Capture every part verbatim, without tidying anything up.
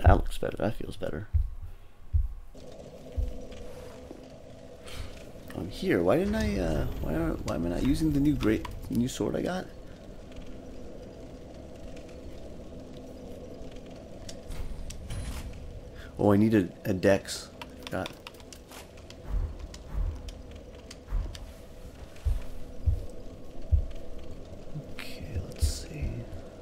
That looks better. That feels better. On here, why didn't I? Uh, why, are, why am I not using the new great new sword I got? Oh, I need a, a dex. Got. Okay, let's see.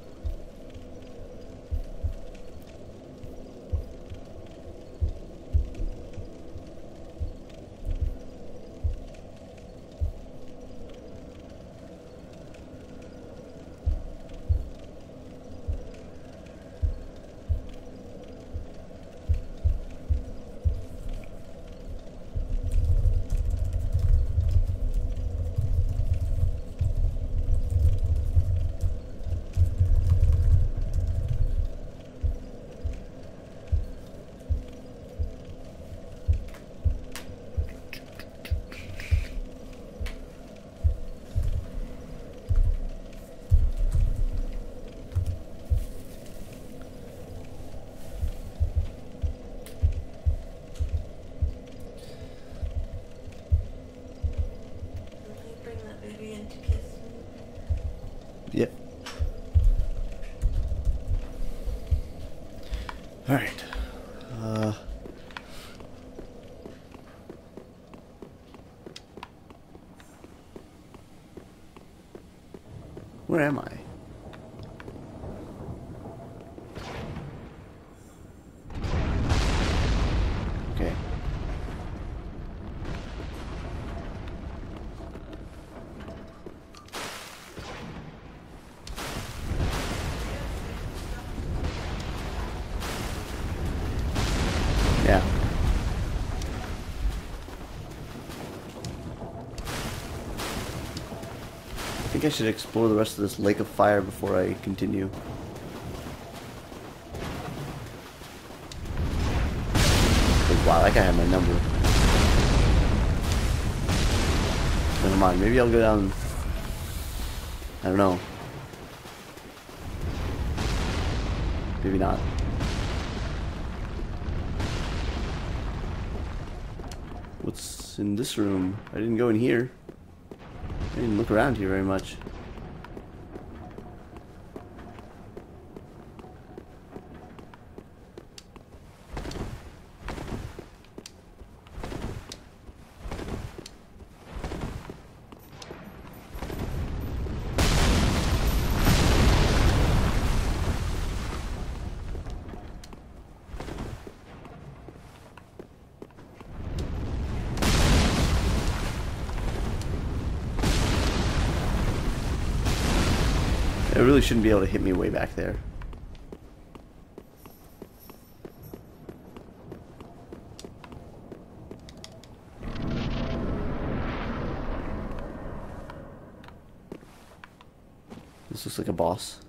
Yep. All right. Uh, where am I? Okay. Yeah. I think I should explore the rest of this lake of fire before I continue. Oh, wow, that guy had my number. Never mind, maybe I'll go down. I don't know. Maybe not. What's in this room? I didn't go in here. I didn't look around here very much. It really shouldn't be able to hit me way back there. This looks like a boss.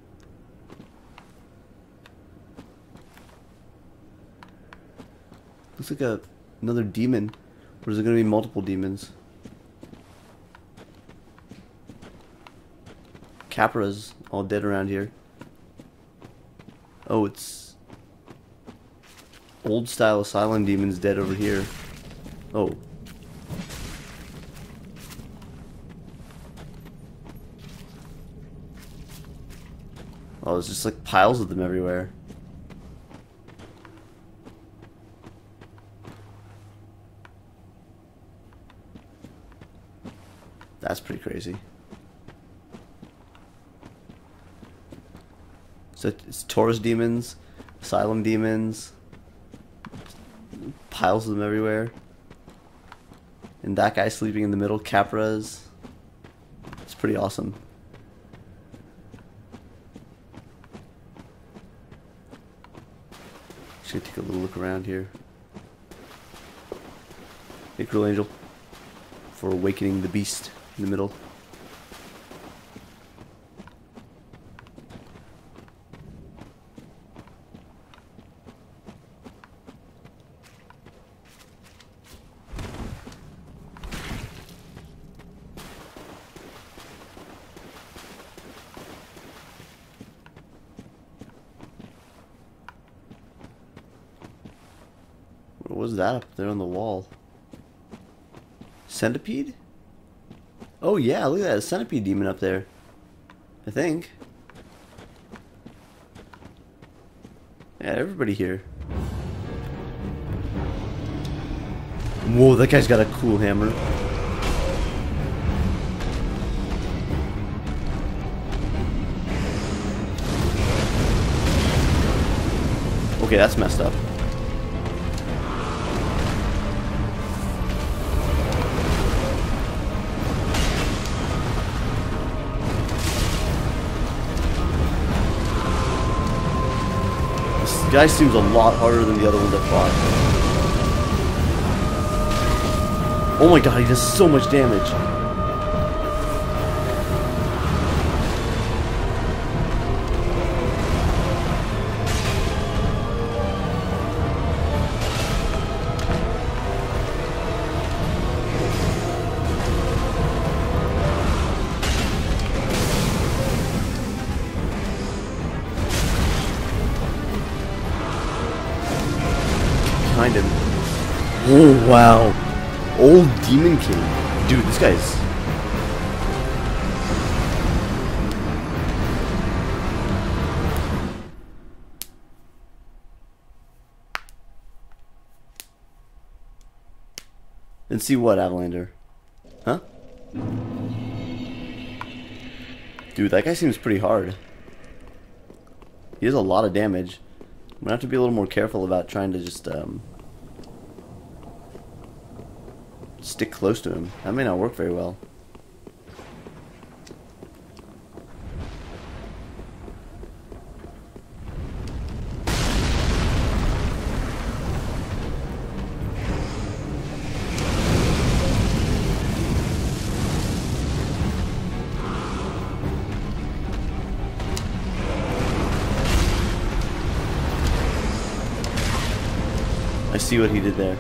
Looks like a another demon. Or is it going to be multiple demons? Capra's all dead around here. Oh, it's old style asylum demons dead over here. Oh. Oh, there's just like piles of them everywhere. That's pretty crazy. So it's Taurus demons, asylum demons, piles of them everywhere. And that guy sleeping in the middle, Capras. It's pretty awesome. Should take a little look around here. Hey, Cruel Angel, for awakening the beast in the middle. was that up there on the wall? Centipede? Oh yeah, look at that, a centipede demon up there. I think. Yeah, everybody here. Whoa, that guy's got a cool hammer. Okay, that's messed up. This guy seems a lot harder than the other ones I fought. Oh my god, he does so much damage. Behind him. Oh wow. Old Demon King. Dude, this guy's... And see what, Avalander? Huh? Dude, that guy seems pretty hard. He does a lot of damage. I'm gonna have to be a little more careful about trying to just, um... stick close to him. That may not work very well. I see what he did there.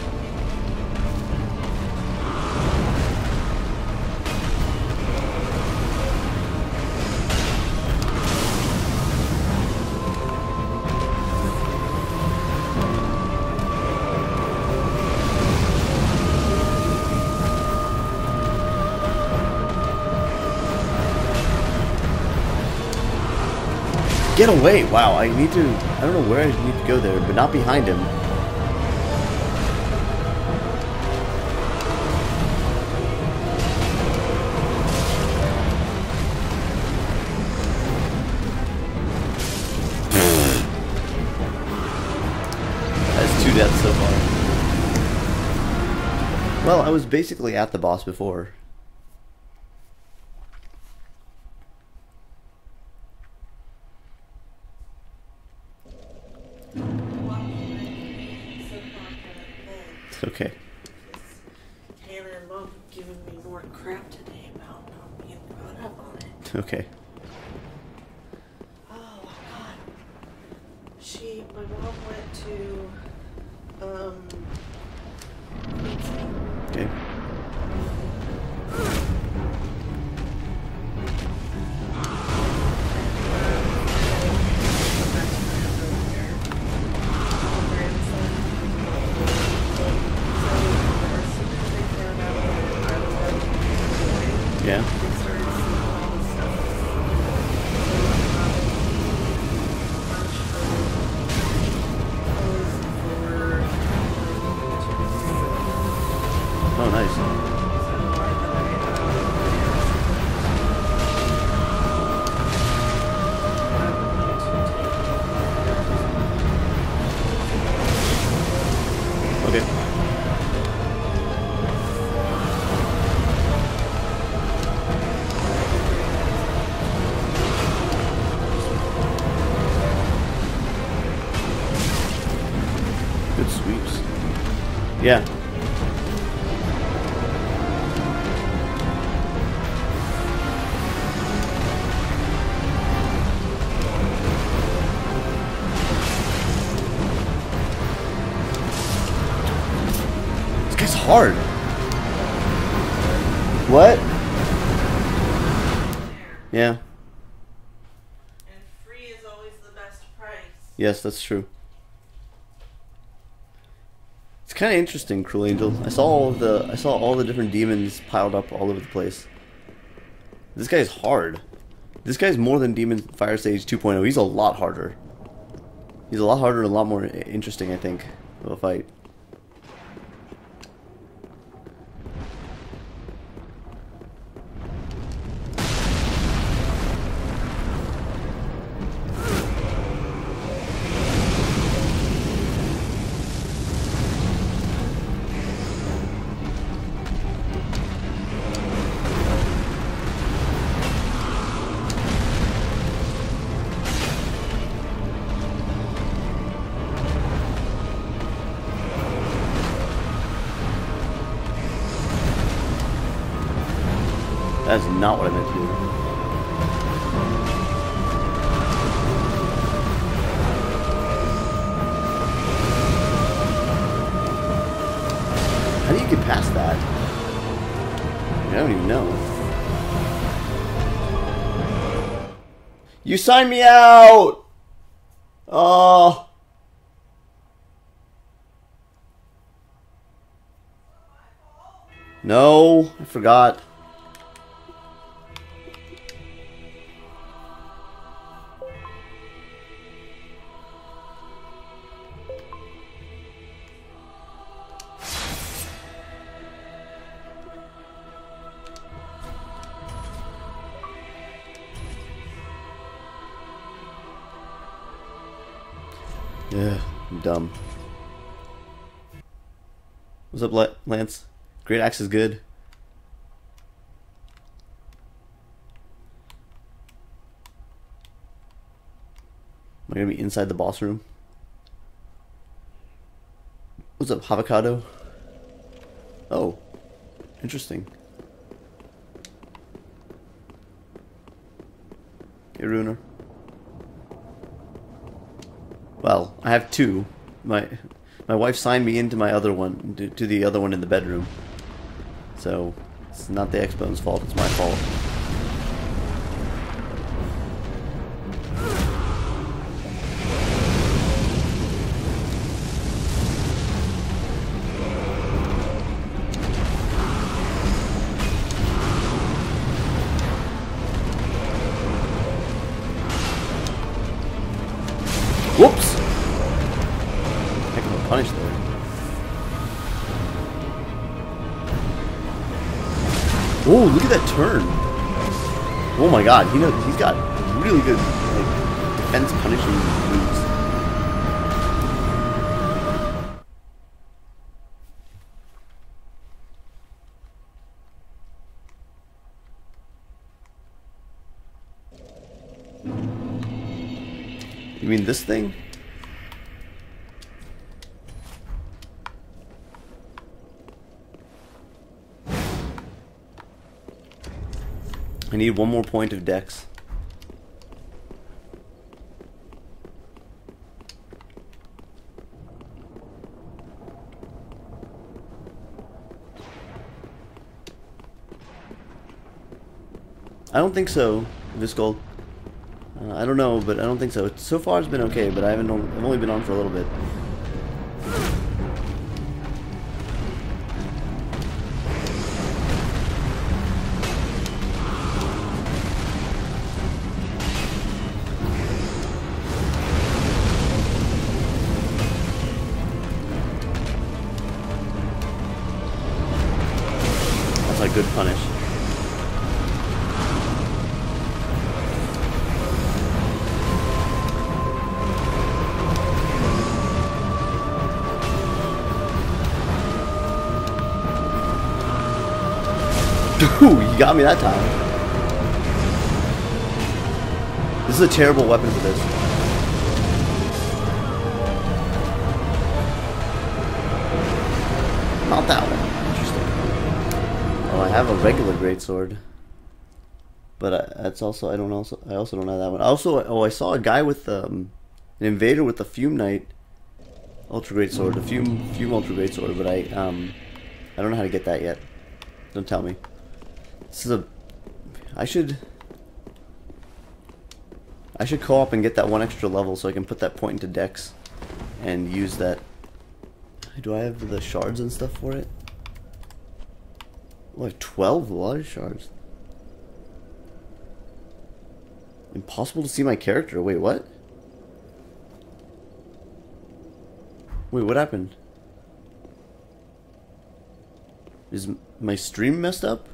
Get away! Wow, I need to... I don't know where I need to go there, but not behind him. That's two deaths so far. Well, I was basically at the boss before. Okay. Hannah and Mom have given me more crap today about not being brought up on it. Okay. Oh God. She, my mom went to, um, Queensland. Okay. Yeah. Oh, nice. Okay. Good sweeps. Yeah. This guy's hard. What? Yeah. And free is always the best price. Yes, that's true. It's kind of interesting, Cruel Angel. I saw all of the I saw all the different demons piled up all over the place. This guy's hard. This guy's more than Demon Fire Sage two point oh. He's a lot harder. He's a lot harder and a lot more interesting, I think, of a fight. That's not what I meant to do. How do you get past that? I don't even know. You signed me out! Oh. No, I forgot. Yeah, I'm dumb. What's up, Lance? Great Axe is good. Am I gonna be inside the boss room? What's up, Avocado? Oh, interesting. Hey, Runer. Well, I have two. My my wife signed me into my other one, to, to the other one in the bedroom. So, it's not the X-Bone's fault, it's my fault. Whoops! Heck of a punish there. Oh, look at that turn! Oh my god, he knows he's got really good like defense punishing moves. You mean this thing? I need one more point of dex. I don't think so, Viscold. Uh, I don't know, but I don't think so. So far it's been okay, but I haven't. I've only been on for a little bit. That's a good punish. Ooh, you got me that time. This is a terrible weapon for this. Not that one. Interesting. Oh, I have a regular greatsword, but I, that's also I don't also I also don't have that one. Also, oh, I saw a guy with um, an invader with the Fume Knight ultra greatsword, the Fume Fume ultra greatsword, but I um I don't know how to get that yet. Don't tell me. This is a... I should... I should co-op and get that one extra level so I can put that point into dex and use that Do I have the shards and stuff for it? Oh, I have twelve large shards. Impossible to see my character. Wait, what? Wait, what happened? Is my stream messed up?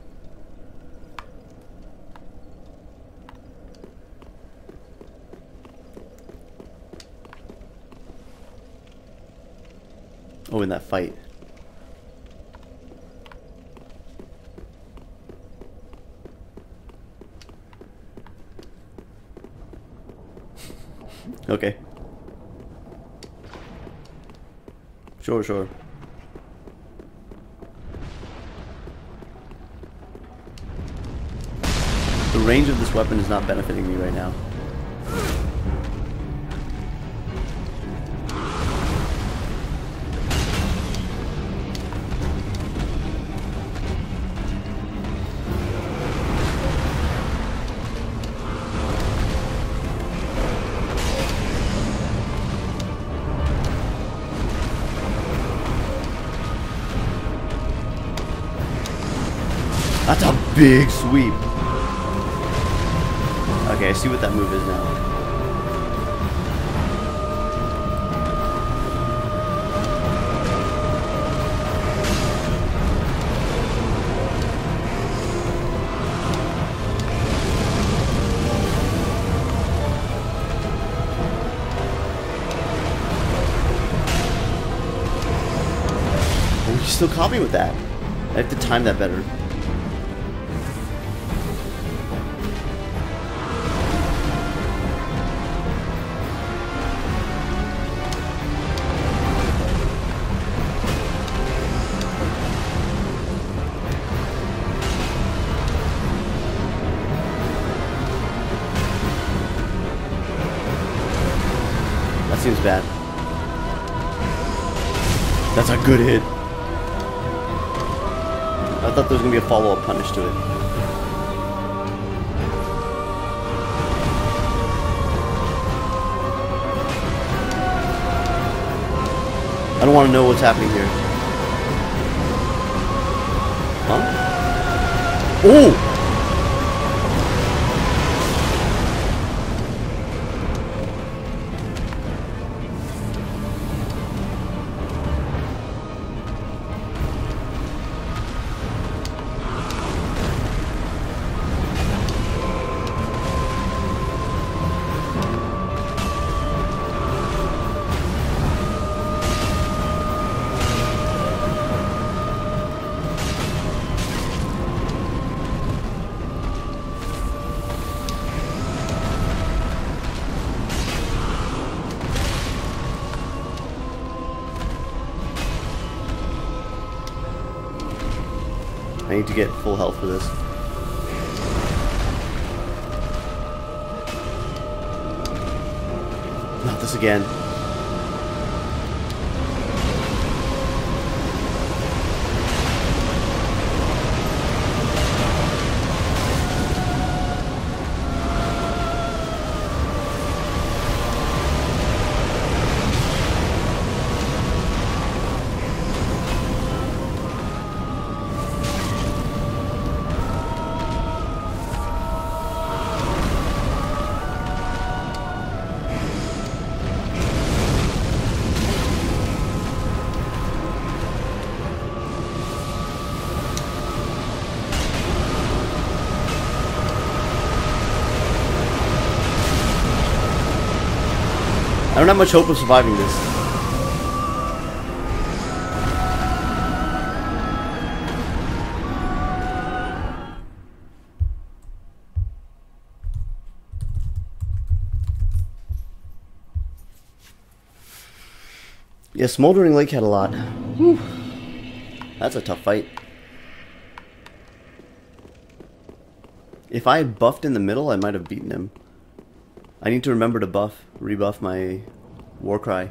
Oh, in that fight. Okay. Sure, sure. The range of this weapon is not benefiting me right now. That's a big sweep. Okay, I see what that move is now. Oh, he's still caught me with that. I have to time that better. Seems bad. That's a good hit. I thought there was gonna be a follow-up punish to it. I don't want to know what's happening here. Huh? Oh! I need to get full health for this. Not this again. I don't have much hope of surviving this. Yeah, Smouldering Lake had a lot. Whew. That's a tough fight. If I had buffed in the middle, I might have beaten him. I need to remember to buff, rebuff my war cry.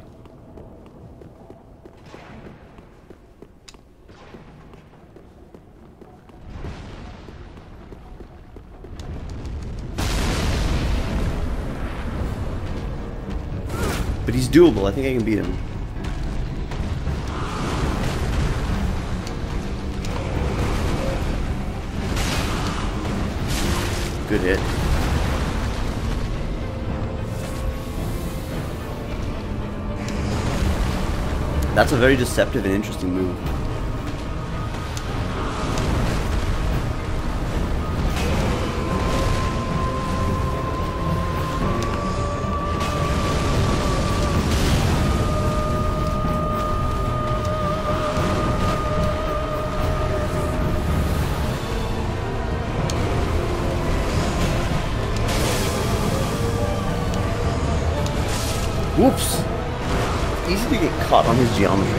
But he's doable. I think I can beat him. Good hit. That's a very deceptive and interesting move. Whoops! Easy to get caught on his geometry.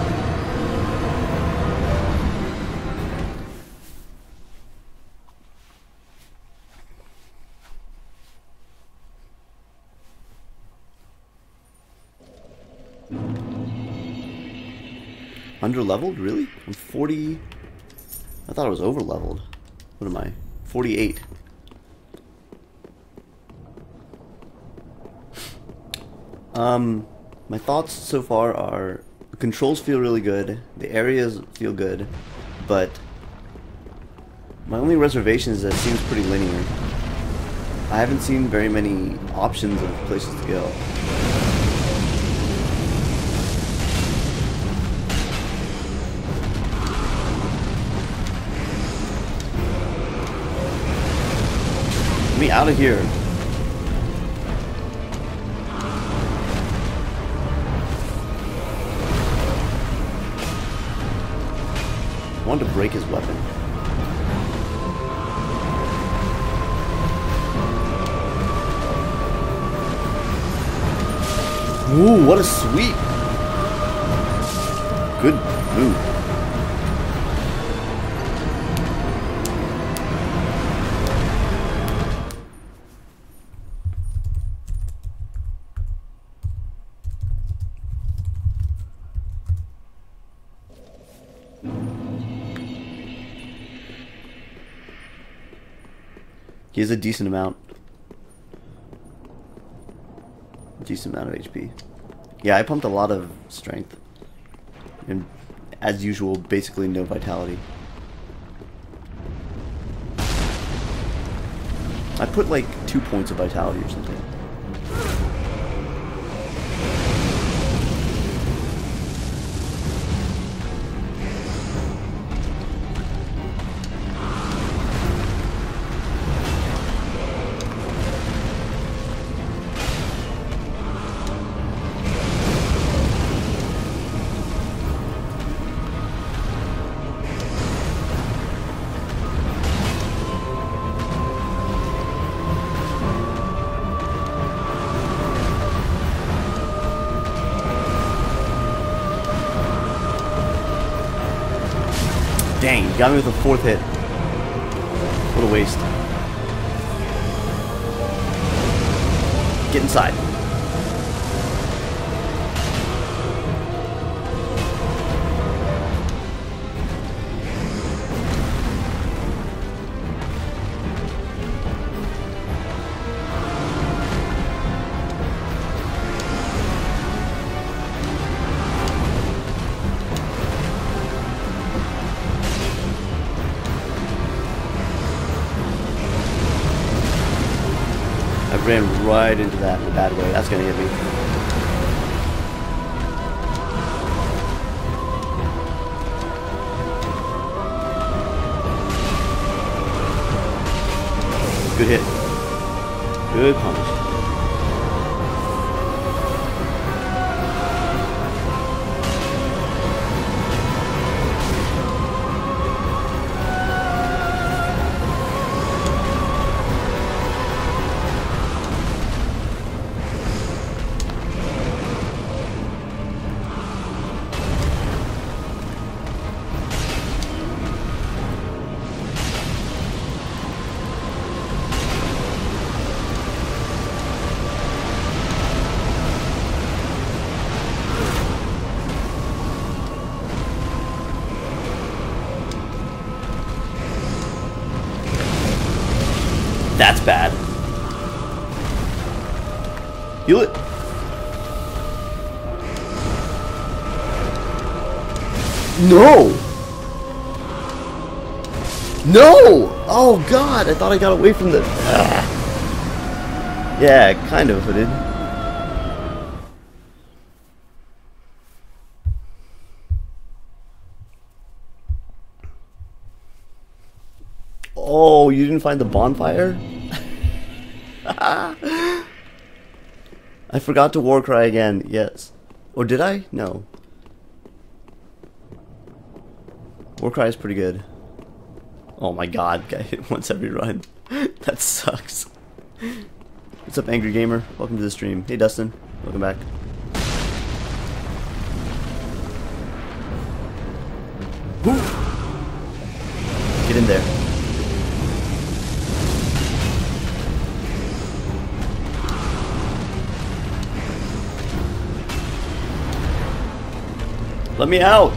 Under leveled? Really? I'm forty. I thought I was over leveled. What am I? forty-eight. Um, my thoughts so far are the controls feel really good, the areas feel good, but my only reservation is that it seems pretty linear. I haven't seen very many options of places to go. Get me out of here. I wanted to break his weapon. Ooh, what a sweep! Good move. He has a decent amount. Decent amount of H P. Yeah, I pumped a lot of strength. And as usual, basically no vitality. I put like two points of vitality or something. Dang, got me with a fourth hit. What a waste. Get inside. I ran right into that in a bad way. That's gonna hit me. Good hit. Good punish. That's bad. Heal it. No. No! Oh god, I thought I got away from the... Ah. Yeah, kind of, I did. Oh, you didn't find the bonfire? I forgot to war cry again, yes. Or did I? No. War cry is pretty good. Oh my god, guy hit once every run. That sucks. What's up, Angry Gamer? Welcome to the stream. Hey, Dustin. Welcome back. Woo! Get in there. Let me out!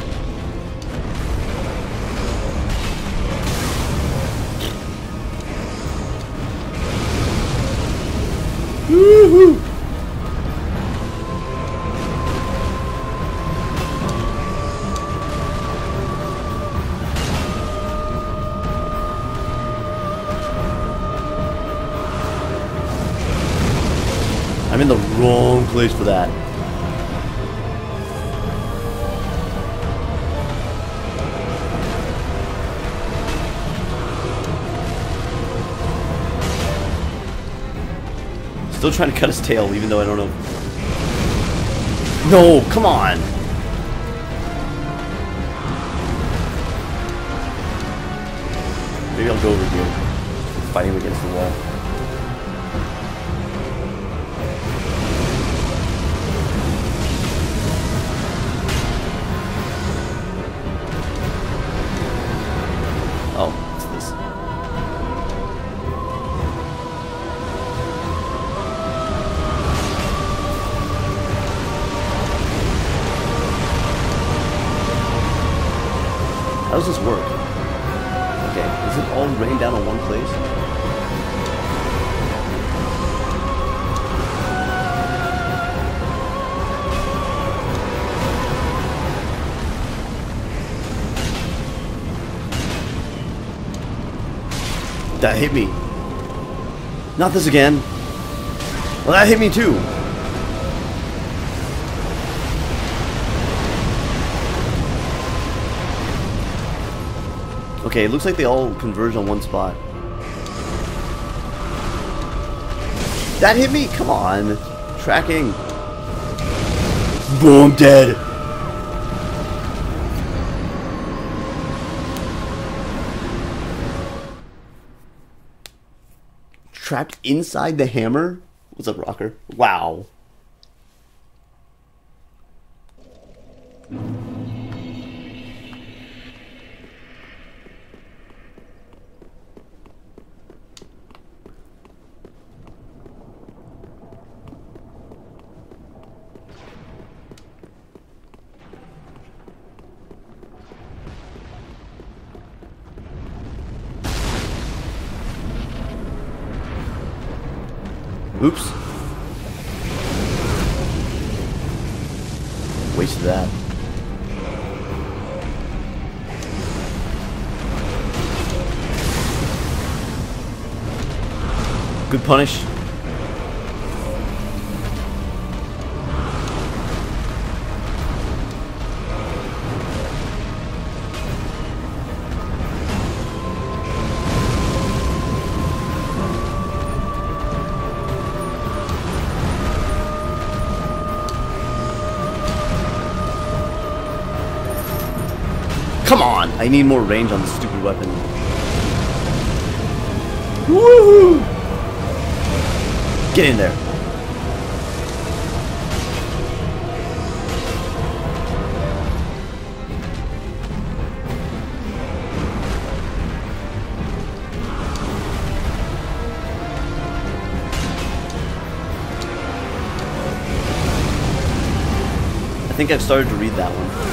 Woohoo! I'm in the wrong place for that. Still trying to cut his tail, even though I don't know. No, come on! Maybe I'll go over here. Fighting against the wall. Oh, what's this? How does this work? Okay, is it all rained down on one place? That hit me. Not this again. Well, that hit me too. Okay, it looks like they all converge on one spot. That hit me? Come on. Tracking. Boom, I'm dead. Trapped inside the hammer? What's up, Rocker? Wow. Oops. Wasted that. Good punish. Come on! I need more range on this stupid weapon. Woohoo! Get in there. I think I've started to read that one.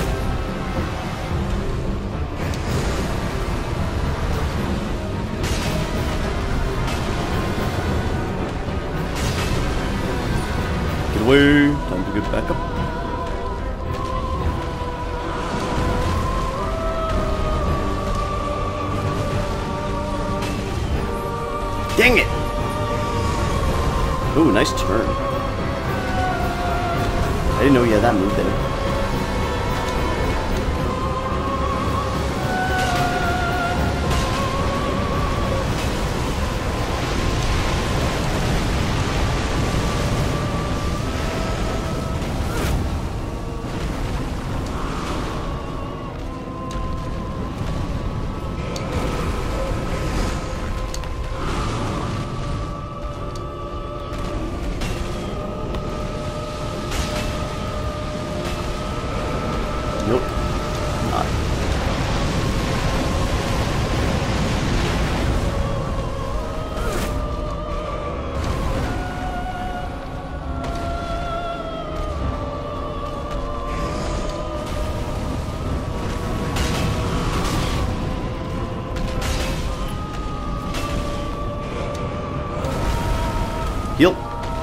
Away. Time to get back up. Dang it! Ooh, nice turn. I didn't know he had that move there. Nope. Not. Heal.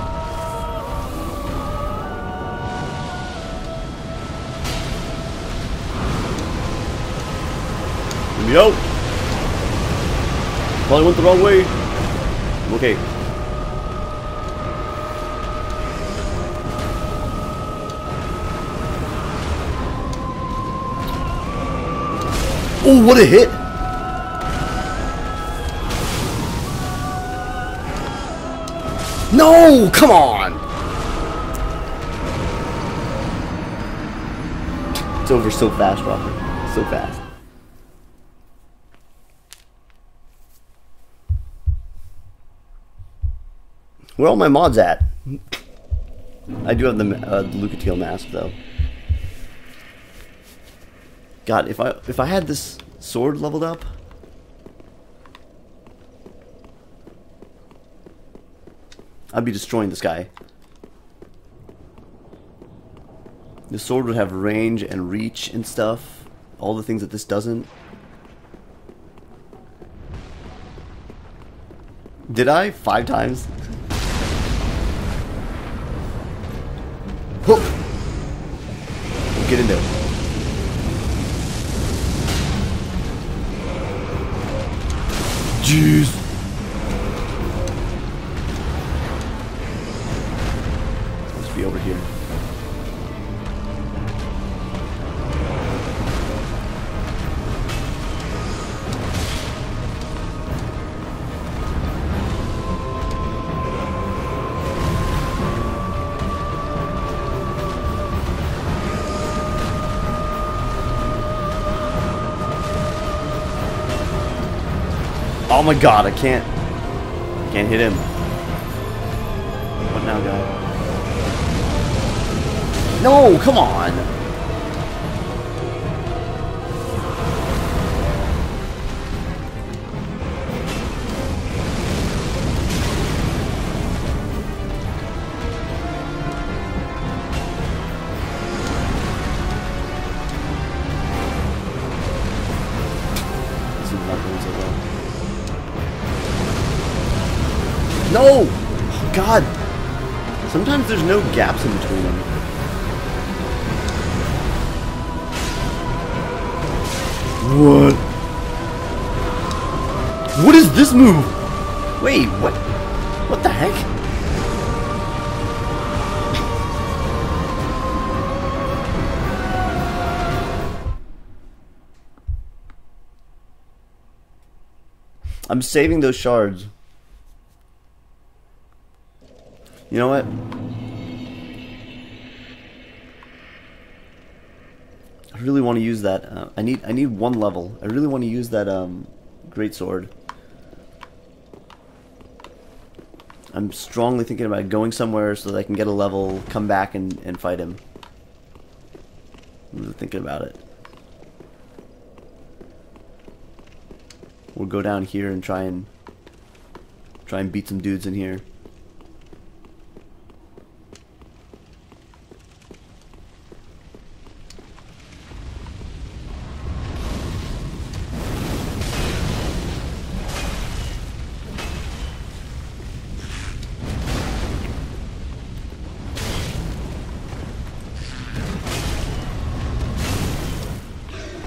Yo! Probably went the wrong way. Okay. Oh, what a hit! No! Come on! It's over so fast, Rocker. So fast. Where are all my mods at? I do have the, uh, the Lucatiel mask though. God, if I if I had this sword leveled up, I'd be destroying this guy. The sword would have range and reach and stuff, all the things that this doesn't. Did I? Five times? Hook! Get in there. Jeez. Let's be over here. Oh my god, I can't. I can't hit him. What now, guy? No, come on! This is not going so well. No! Oh, God! Sometimes there's no gaps in between them. What? What is this move? Wait, what? What the heck? I'm saving those shards. You know what? I really want to use that. Uh, I need I need one level. I really want to use that um, great sword. I'm strongly thinking about going somewhere so that I can get a level, come back and, and fight him. I'm really thinking about it. We'll go down here and try and try and beat some dudes in here.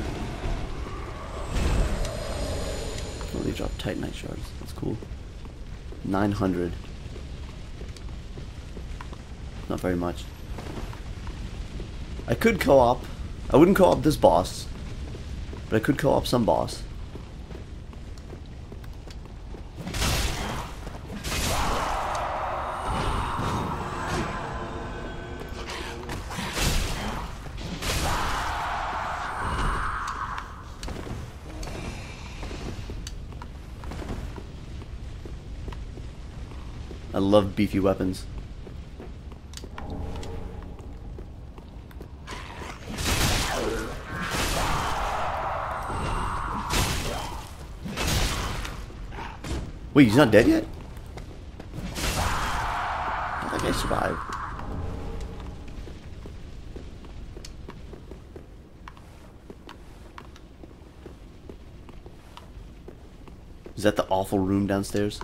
Oh, they drop Titanite shards. That's cool. nine hundred. Not very much. I could co-op. I wouldn't co-op this boss, but I could co-op some boss. I love beefy weapons. Wait, he's not dead yet? I think I survived. Is that the awful room downstairs?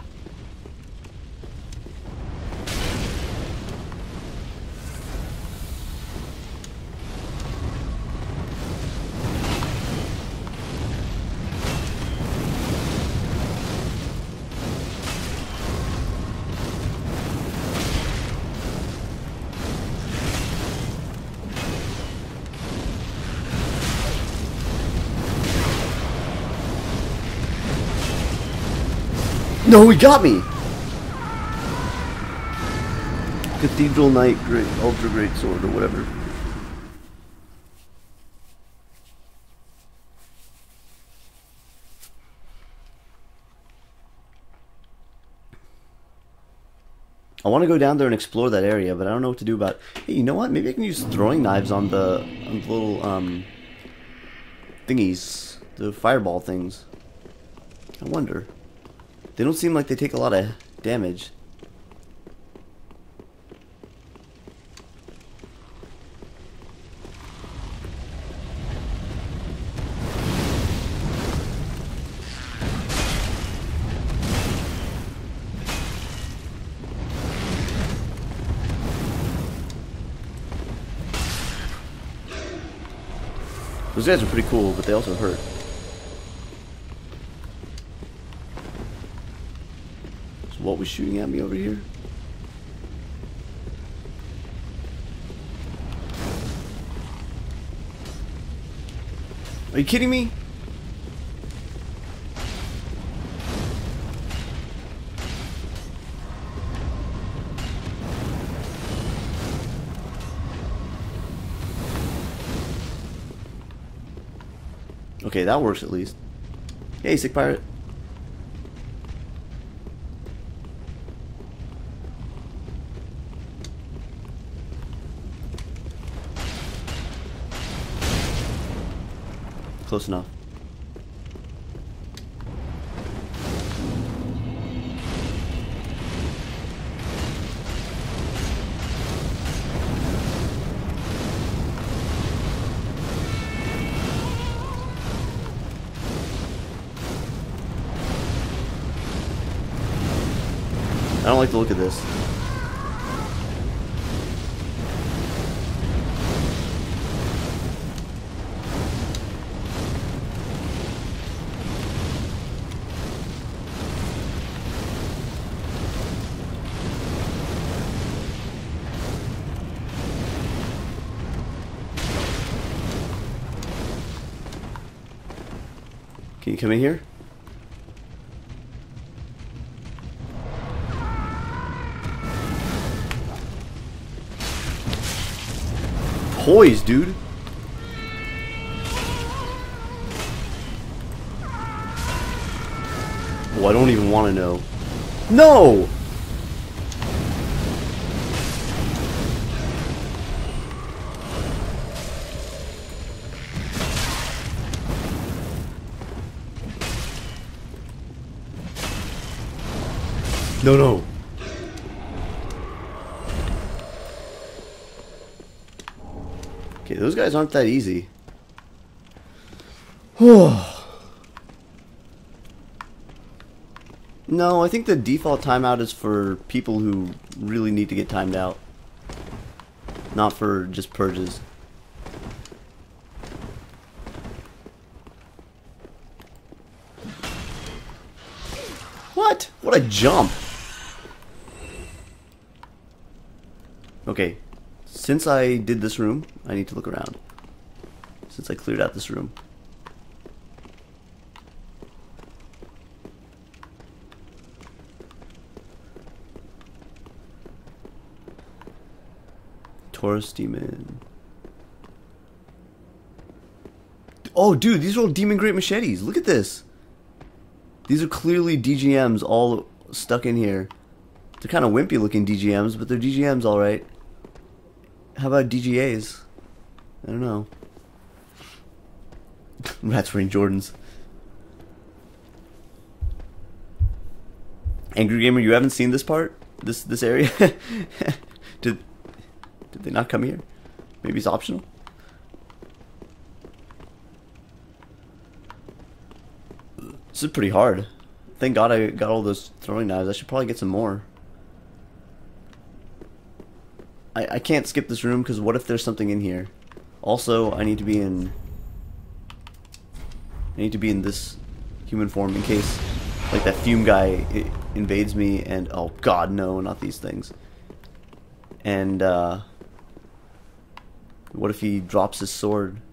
No, he got me! Cathedral Knight Great Ultra Great Sword or whatever. I want to go down there and explore that area, but I don't know what to do about it. Hey, you know what? Maybe I can use throwing knives on the, on the little um thingies, the fireball things. I wonder. They don't seem like they take a lot of damage. Those guys are pretty cool, but they also hurt. What was shooting at me over here? Are you kidding me? Okay, that works at least. Hey, sick pirate. Close enough. I don't like the look of this. Can you come in here? Poise, dude. Oh, I don't even want to know. No! No, no. Okay, those guys aren't that easy. No, I think the default timeout is for people who really need to get timed out. Not for just purges. What? What? What a jump! Okay, since I did this room, I need to look around. Since I cleared out this room. Taurus Demon. Oh, dude, these are all Demon Great Machetes. Look at this. These are clearly D G Ms all stuck in here. They're kind of wimpy looking D G Ms, but they're D G Ms alright. How about D G As? I don't know. Rats wearing Jordans. Angry Gamer, you haven't seen this part? This this area? Did did they not come here? Maybe it's optional? This is pretty hard. Thank God I got all those throwing knives. I should probably get some more. I, I can't skip this room because what if there's something in here? Also, I need to be in... I need to be in this human form in case, like, that fume guy I invades me and... Oh, God, no, not these things. And, uh... what if he drops his sword?